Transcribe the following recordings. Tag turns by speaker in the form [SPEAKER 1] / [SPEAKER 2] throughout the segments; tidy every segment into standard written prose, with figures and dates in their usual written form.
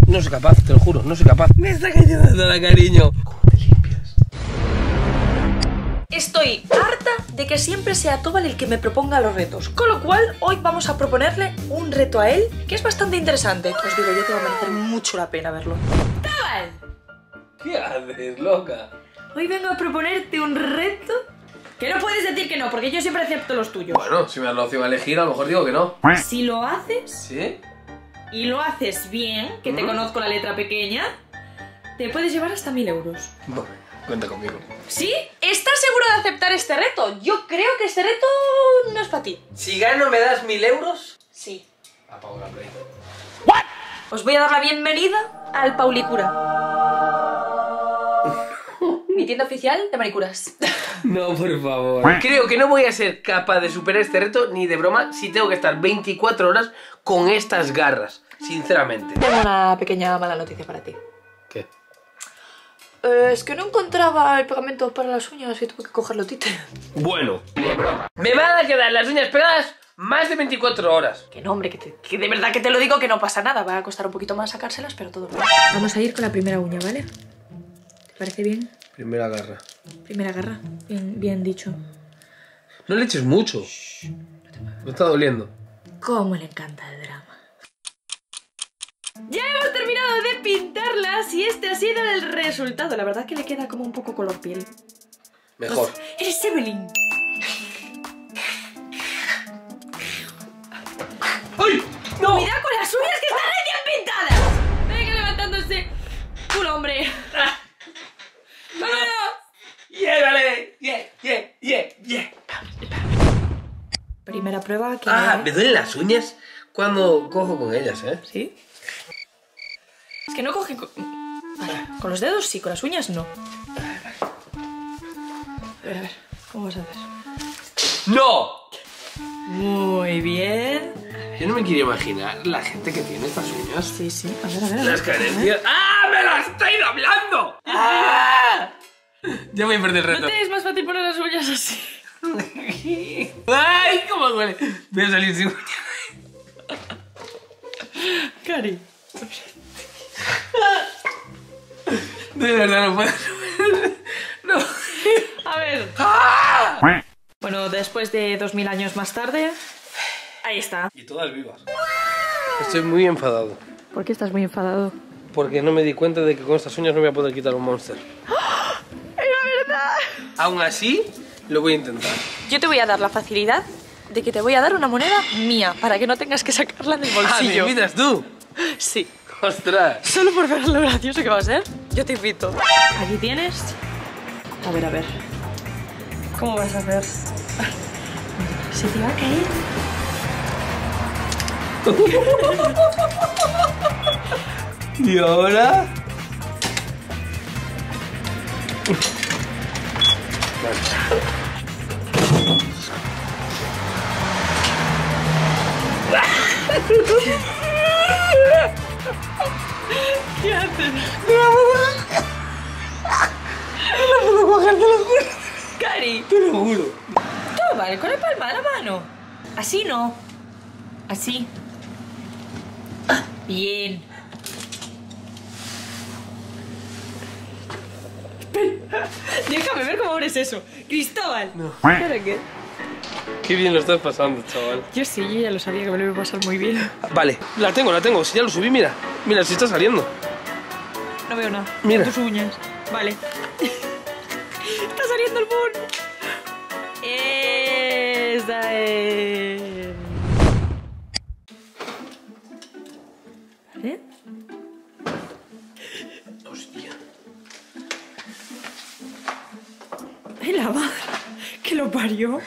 [SPEAKER 1] No soy capaz, te lo juro, no soy capaz. Me está cayendo la cariño. ¿Cómo te limpias?
[SPEAKER 2] Estoy harta de que siempre sea Tobal el que me proponga los retos. Con lo cual, hoy vamos a proponerle un reto a él que es bastante interesante. Os digo yo que va a merecer mucho la pena verlo. ¡Tobal!
[SPEAKER 1] ¿Qué haces, loca?
[SPEAKER 2] Hoy vengo a proponerte un reto que no puedes decir que no, porque yo siempre acepto los tuyos.
[SPEAKER 1] Bueno, si me das la opción a elegir, a lo mejor digo que no.
[SPEAKER 2] Si lo haces...
[SPEAKER 1] ¿Sí?
[SPEAKER 2] Y lo haces bien, que te conozco la letra pequeña, te puedes llevar hasta 1000 euros.
[SPEAKER 1] Bueno, cuenta conmigo.
[SPEAKER 2] ¿Sí? ¿Estás seguro de aceptar este reto? Yo creo que este reto no es para ti.
[SPEAKER 1] Si gano, ¿me das 1000 euros?
[SPEAKER 2] Sí.
[SPEAKER 1] Apago la play.
[SPEAKER 2] ¿What? Os voy a dar la bienvenida al Paulicura. Mi tienda oficial de manicuras.
[SPEAKER 1] No, por favor. Creo que no voy a ser capaz de superar este reto ni de broma si tengo que estar 24 horas con estas garras, sinceramente.
[SPEAKER 2] Tengo una pequeña mala noticia para ti.
[SPEAKER 1] ¿Qué?
[SPEAKER 2] Es que no encontraba el pegamento para las uñas y tuve que cogerlo, Tite.
[SPEAKER 1] Bueno, me van a quedar las uñas pegadas más de 24 horas.
[SPEAKER 2] Que no, hombre, que de verdad que te lo digo, que no pasa nada. Va a costar un poquito más sacárselas, pero todo bien. Vamos a ir con la primera uña, ¿vale? ¿Te parece bien?
[SPEAKER 1] Primera garra.
[SPEAKER 2] Primera garra. Bien dicho.
[SPEAKER 1] No le eches mucho. Me está doliendo.
[SPEAKER 2] Cómo le encanta el drama. Ya hemos terminado de pintarlas y este ha sido el resultado. La verdad que le queda como un poco color piel.
[SPEAKER 1] Mejor.
[SPEAKER 2] Pues, eres Evelyn.
[SPEAKER 1] ¡Ay! ¡No!
[SPEAKER 2] ¡Cuidado con las uñas que están recién pintadas! Venga, levantándose. ¡Culo, hombre! ¡Vámonos!
[SPEAKER 1] ¡Llévale! ¡Yeah!
[SPEAKER 2] Primera prueba que...
[SPEAKER 1] Me duelen las uñas cuando cojo con ellas, ¿eh?
[SPEAKER 2] ¿Sí? Es que no coge... Vale, con los dedos sí, con las uñas no. A ver, ¿cómo vas a hacer?
[SPEAKER 1] ¡No!
[SPEAKER 2] Muy bien.
[SPEAKER 1] Yo no me quiero imaginar la gente que tiene estas uñas.
[SPEAKER 2] Sí. A ver.
[SPEAKER 1] Las carencias... ¡Ah! ¡Me las estoy doblando! ¡Ah! Ya voy a perder el reto.
[SPEAKER 2] ¿No te es más fácil poner las uñas así?
[SPEAKER 1] ¡Ay! ¿Cómo duele? Voy a salir sin uñas.
[SPEAKER 2] Cari.
[SPEAKER 1] De verdad no puedo. No.
[SPEAKER 2] A ver.
[SPEAKER 1] ¡Ah!
[SPEAKER 2] Bueno, después de 2000 años más tarde... Ahí está.
[SPEAKER 1] Y todas vivas. Estoy muy enfadado.
[SPEAKER 2] ¿Por qué estás muy enfadado?
[SPEAKER 1] Porque no me di cuenta de que con estas uñas no me voy a poder quitar un monster.
[SPEAKER 2] ¡Es verdad!
[SPEAKER 1] Aún así, lo voy a intentar.
[SPEAKER 2] Yo te voy a dar la facilidad de que te voy a dar una moneda mía para que no tengas que sacarla del bolsillo.
[SPEAKER 1] ¿Me invitas tú?
[SPEAKER 2] Sí.
[SPEAKER 1] ¡Ostras!
[SPEAKER 2] Solo por ver lo gracioso que va a ser, yo te invito. Aquí tienes... A ver. ¿Cómo vas a hacer? Se te va a caer.
[SPEAKER 1] ¿Y ahora?
[SPEAKER 2] ¿Qué haces?
[SPEAKER 1] No puedo coger, te lo juro.
[SPEAKER 2] Cari.
[SPEAKER 1] Te lo juro.
[SPEAKER 2] Toma, con la palma de la mano. Así no. Así. Bien. Déjame ver cómo abres eso. Cristóbal.
[SPEAKER 1] No.
[SPEAKER 2] ¿Ahora qué?
[SPEAKER 1] Qué bien lo estás pasando, chaval.
[SPEAKER 2] Yo sí, yo ya lo sabía que me lo iba a pasar muy bien.
[SPEAKER 1] Vale, la tengo. Si ya lo subí, mira. Mira, si está saliendo.
[SPEAKER 2] No veo nada.
[SPEAKER 1] Mira.
[SPEAKER 2] Tus uñas. Vale. Está saliendo el mono. Esa es. ¿Vale?
[SPEAKER 1] Hostia.
[SPEAKER 2] ¡Ay, la madre! ¡Que lo parió!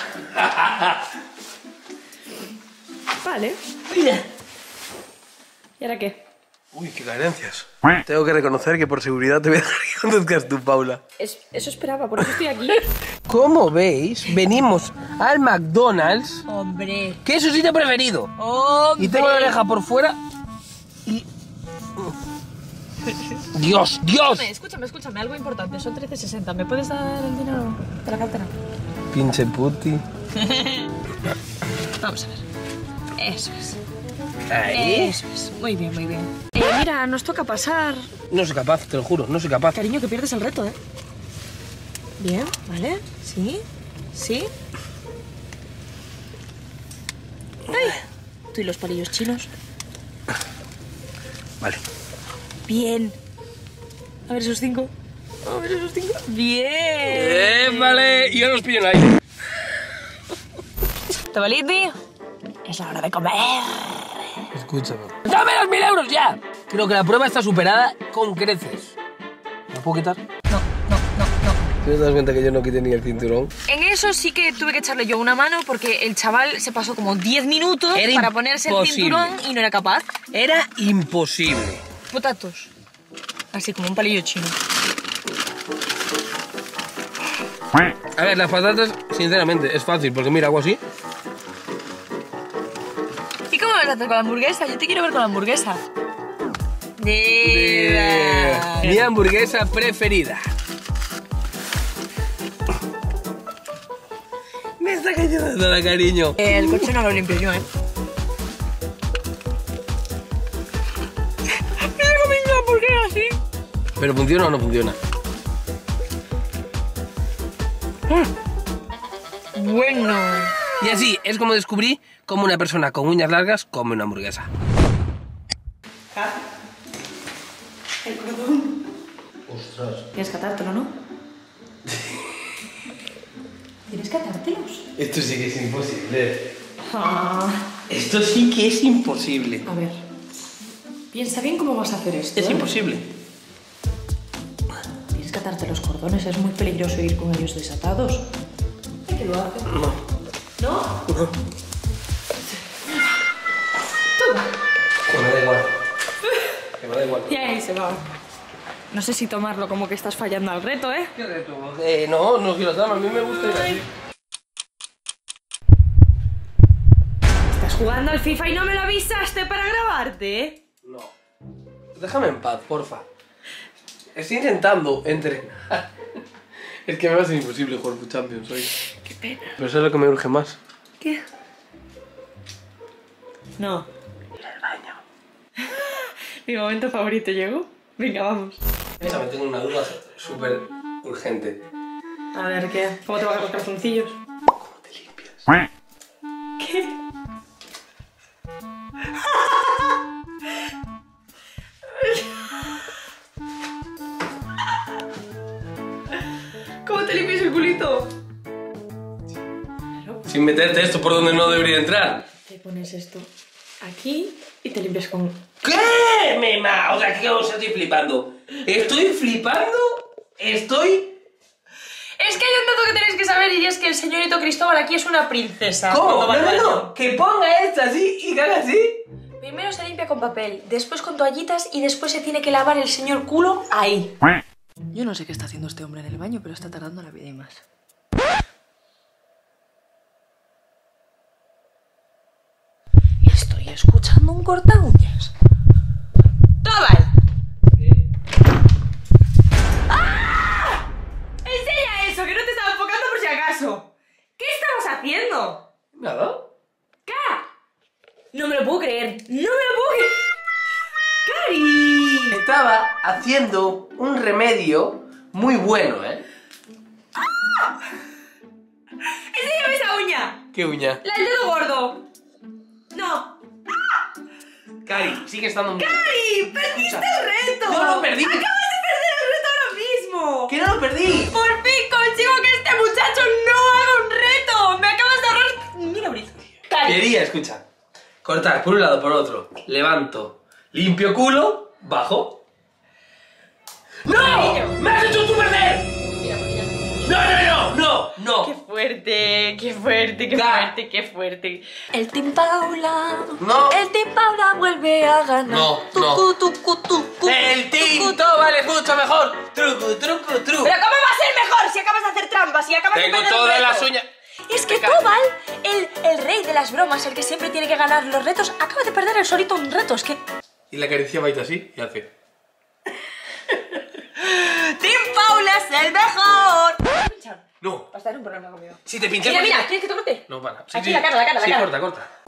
[SPEAKER 2] Vale. ¿Y ahora qué?
[SPEAKER 1] Uy, qué carencias. Tengo que reconocer que por seguridad te voy a dejar que conduzcas tú, Paula.
[SPEAKER 2] Eso esperaba, por eso estoy aquí.
[SPEAKER 1] Como veis, venimos al McDonald's,
[SPEAKER 2] ¡Hombre!
[SPEAKER 1] que es su sitio preferido.
[SPEAKER 2] ¡Hombre!
[SPEAKER 1] Y tengo la oreja por fuera y... ¡Dios!
[SPEAKER 2] Escúchame, algo importante. Son 13,60. ¿Me puedes dar el dinero de la cartera?
[SPEAKER 1] Pinche puti.
[SPEAKER 2] Vamos a ver. Eso es.
[SPEAKER 1] Ahí.
[SPEAKER 2] Eso es. Muy bien. Mira, nos toca pasar.
[SPEAKER 1] No soy capaz, te lo juro, no soy capaz.
[SPEAKER 2] Cariño, que pierdes el reto, ¿eh? Bien, ¿vale? Sí, sí. ¡Ay! Tú y los palillos chinos.
[SPEAKER 1] Vale.
[SPEAKER 2] Bien. A ver esos 5. A ver esos 5. Bien.
[SPEAKER 1] Vale, y ahora los pillo en el aire.
[SPEAKER 2] Tabaliti, es la hora de comer.
[SPEAKER 1] Escúchame. ¡Dame los 1000 euros ya! Creo que la prueba está superada con creces. ¿La puedo quitar?
[SPEAKER 2] No.
[SPEAKER 1] ¿Te das cuenta que yo no quité ni el cinturón?
[SPEAKER 2] En eso sí que tuve que echarle yo una mano porque el chaval se pasó como 10 minutos para ponerse el cinturón y no era capaz.
[SPEAKER 1] Era imposible.
[SPEAKER 2] Potatos. Así como un palillo chino.
[SPEAKER 1] A ver, las patatas, sinceramente, es fácil, porque mira, hago así.
[SPEAKER 2] ¿Y cómo vas a hacer con la hamburguesa? Yo te quiero ver con la hamburguesa.
[SPEAKER 1] Mi hamburguesa preferida. Me está cayendo toda, cariño.
[SPEAKER 2] El coche no lo limpio yo, ¿eh? Mira cómo me hamburguesa así.
[SPEAKER 1] ¿Pero funciona o no funciona?
[SPEAKER 2] Bueno.
[SPEAKER 1] Y así es como descubrí cómo una persona con uñas largas come una hamburguesa.
[SPEAKER 2] El cordón.
[SPEAKER 1] Ostras.
[SPEAKER 2] Tienes que atártelo, ¿no? Tienes que atártelos.
[SPEAKER 1] Esto sí que es imposible.
[SPEAKER 2] Ah.
[SPEAKER 1] Esto sí que es imposible.
[SPEAKER 2] A ver. Piensa bien cómo vas a hacer esto.
[SPEAKER 1] Es imposible.
[SPEAKER 2] Tienes que atarte los cordones, es muy peligroso ir con ellos desatados. ¿Qué que lo haces?
[SPEAKER 1] No.
[SPEAKER 2] ¿No?
[SPEAKER 1] No.
[SPEAKER 2] Toma.
[SPEAKER 1] Que me da igual. Que me da igual.
[SPEAKER 2] Y ahí se va. No sé si tomarlo como que estás fallando al reto, ¿eh?
[SPEAKER 1] ¿Qué reto? No quiero tomar, a mí me gusta ir así.
[SPEAKER 2] ¿Estás jugando al FIFA y no me lo avisaste para grabarte?
[SPEAKER 1] No. Déjame en paz, porfa. Estoy intentando entrenar. Es que me va a ser imposible jugar Food Champions hoy.
[SPEAKER 2] Qué pena.
[SPEAKER 1] Pero eso es lo que me urge más.
[SPEAKER 2] ¿Qué? No.
[SPEAKER 1] Ir al baño.
[SPEAKER 2] Mi momento favorito llegó. Venga, vamos.
[SPEAKER 1] Mira, me tengo una duda súper urgente.
[SPEAKER 2] A ver, ¿qué? ¿Cómo te van a los calzoncillos?
[SPEAKER 1] ¿Cómo te limpias?
[SPEAKER 2] ¿Qué? ¿Cómo te limpias el culito?
[SPEAKER 1] Sin meterte esto por donde no debería entrar.
[SPEAKER 2] Te pones esto aquí y te limpias con...
[SPEAKER 1] ¿Qué? Mema, o sea, ¿qué os estoy flipando? ¿Estoy flipando? Estoy...
[SPEAKER 2] Es que hay un dato que tenéis que saber y es que el señorito Cristóbal aquí es una princesa.
[SPEAKER 1] ¿Cómo?
[SPEAKER 2] Cuando va al baño.
[SPEAKER 1] No, que ponga esto así y que haga así.
[SPEAKER 2] Primero se limpia con papel, después con toallitas y después se tiene que lavar el señor culo ahí. Yo no sé qué está haciendo este hombre en el baño, pero está tardando la vida y más. Estoy escuchando un corta uñas. ¡Tobal! ¡Ah! ¡Enseña eso, que no te estaba enfocando por si acaso! ¿Qué estabas haciendo?
[SPEAKER 1] Nada.
[SPEAKER 2] ¿Qué? No me lo puedo creer. ¡No me lo puedo creer! ¡Cari!
[SPEAKER 1] Estaba haciendo un remedio muy bueno, ¿eh?
[SPEAKER 2] ¡Ah! ¡Enséñame esa uña!
[SPEAKER 1] ¿Qué uña?
[SPEAKER 2] ¡La del dedo gordo! ¡No!
[SPEAKER 1] Cari, sigue estando muy...
[SPEAKER 2] ¡Cari! ¡Perdiste el reto!
[SPEAKER 1] ¡No lo perdí!
[SPEAKER 2] ¡Acabas de perder el reto ahora mismo!
[SPEAKER 1] ¡Que no lo perdí!
[SPEAKER 2] ¡Por fin consigo que este muchacho no haga un reto! ¡Me acabas de ahorrar 1000 euros! ¡Cari!
[SPEAKER 1] Quería, escucha. Cortar por un lado, por otro. Levanto. Limpio culo. Bajo. ¡No!
[SPEAKER 2] Cariño.
[SPEAKER 1] ¡Me has hecho tú perder!
[SPEAKER 2] Mira, porque ya...
[SPEAKER 1] ¡No!
[SPEAKER 2] ¡Qué fuerte! ¡Qué fuerte! ¡Qué
[SPEAKER 1] Ga.
[SPEAKER 2] fuerte! ¡Qué fuerte! El Team Paula...
[SPEAKER 1] No.
[SPEAKER 2] El Team Paula vuelve a ganar.
[SPEAKER 1] No. ¡El tinto vale mucho mejor! ¡Truco!
[SPEAKER 2] ¿Pero cómo va a ser mejor si acabas de hacer trampas y acabas de
[SPEAKER 1] Tengo
[SPEAKER 2] perder un
[SPEAKER 1] todas
[SPEAKER 2] reto?
[SPEAKER 1] las uñas...
[SPEAKER 2] Es que Tobal, el rey de las bromas, el que siempre tiene que ganar los retos, acaba de perder el solito un reto. Es que...
[SPEAKER 1] Y la caricia va así y hace...
[SPEAKER 2] ¡Team Paula es el mejor!
[SPEAKER 1] No.
[SPEAKER 2] Vas a tener un problema conmigo.
[SPEAKER 1] Si te pinché...
[SPEAKER 2] Mira, ¿quieres que te corte?
[SPEAKER 1] No, para.
[SPEAKER 2] Aquí la cara.
[SPEAKER 1] Sí, corta.